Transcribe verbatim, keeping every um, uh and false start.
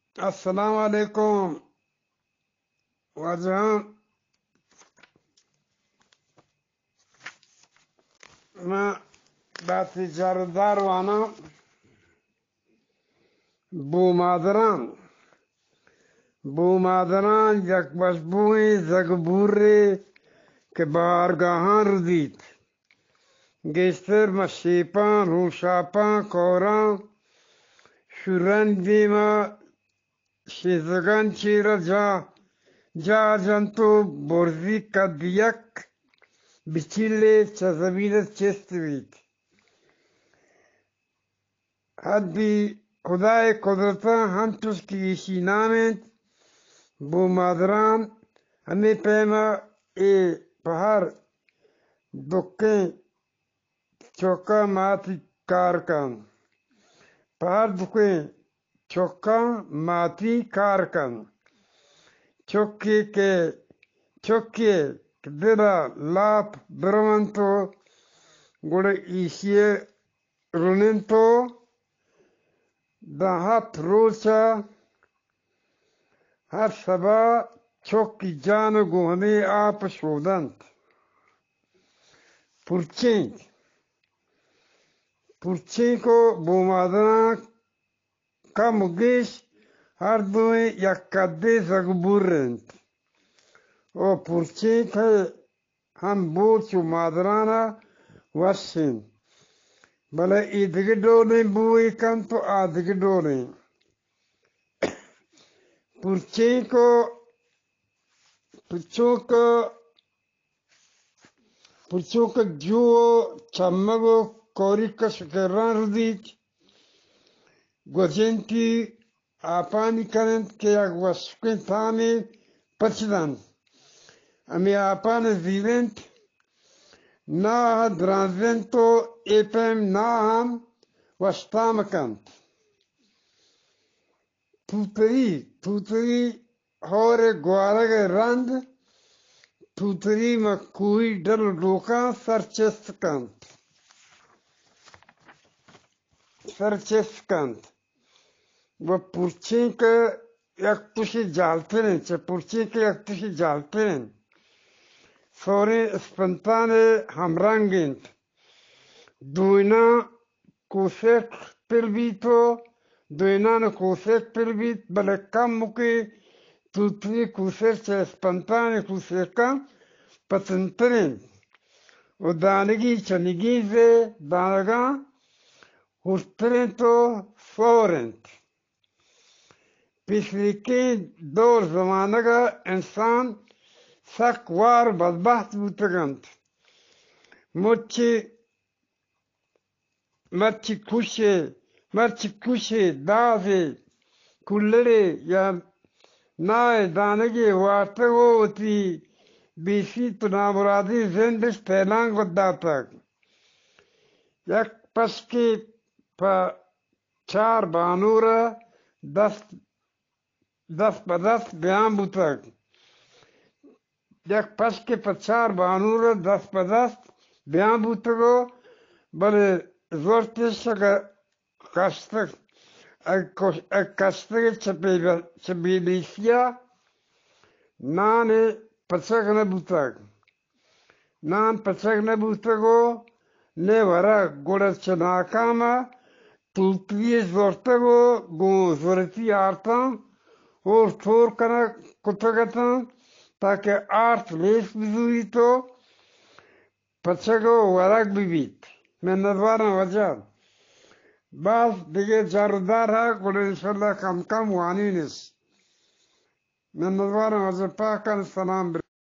अस्सलाम वालेकुम वाजहान। मैं बाती जारदार वाना बूमादरान बूमादरान जक बशबुई जगबूरे के बारगाहान रुदीत गेस्तर मशीपा रूशापा कोरा शुरन दीमा शिजगन चीरा जा जा जंतु बोर्जी कदियक बिचिले चजबीरत चेस्तवीत हद्दी खुदाए कुदरता हम तुझकी इसी नामें बूमादरान हमें पैमा ए पहाड़ दुक्के चौका माती कारकन पहाड़ दुक्के चौका माती कारकन चौके के चौके दिला लाप ब्रह्मंतो गुड़ ईसिए रुनिंतो दाहत रोचा हर सबा चौकी जान गुहने आप शोदंत पुरचे पुरचे को बुमादना का मुगेश हर दुए या कदे जगबुरंत ओ पुरचे थे हम बोचु मादराना वशिन भले इधगे डोले बुए कम तो आधगे डोले पुरचे को पुरचों को पुरचों को जो चम्मगो कोरी का शकरान रुदीच गोजेंटी आपानी करंत के अगवस्के थामे पचदन अमी आपान जीवेंट ना द्राजेंतो एपम ना हम वस्तामकंत पुतरी पुतरी होरे ग्वारग रंद पुतरी में कोई डर डोका सरचेस्कंत सरचेस्कंत वो पुरचे के एक तुशी जालते हैं चे पुरचे के एक तुशी जालते हैं सोरे स्पंताने हमरांगिंत दुइना कोसेक पिलबीतो दुइना न कोसेक पिलबीत बले कम मुके तुतरी कोसेक चे स्पंताने कोसेका पतंतरें वो दानगी चनिगी से दानगा हुस्तरें तो सोरेंत पिछली के दौर जमाने का इंसान सकवार बदबख्त बुतगंत मुच्ची मच्छी खुशे मच्छी खुशे दावे कुल्लड़े या नाए दानगे वार्ते वो होती बीसी तुनामुरादी जिंदश तैलांग बद्दा तक एक पसके पर चार बानूरा दस दस पदस ब्याम बुतक एक पस के पचार बानूर दस पदस ब्याम बुतगो बड़े जोरते सगा कष्टक एक कष्टक चपे चबीलिसिया नाने पचक न बुतक नान पचक न बुतगो ने वरा गोड़ा चनाकामा तुलती जोरतगो गो जोरती आरता और थोर कना कुतगता ताकि आर्थ लेस बिजुई तो पचगो वरक बिबीत मैं नजवाना वजह बास दिगे जारदार है गुड़ इंशाल्लाह कम कम वानी निस मैं नजवाना वजह पाकन सलाम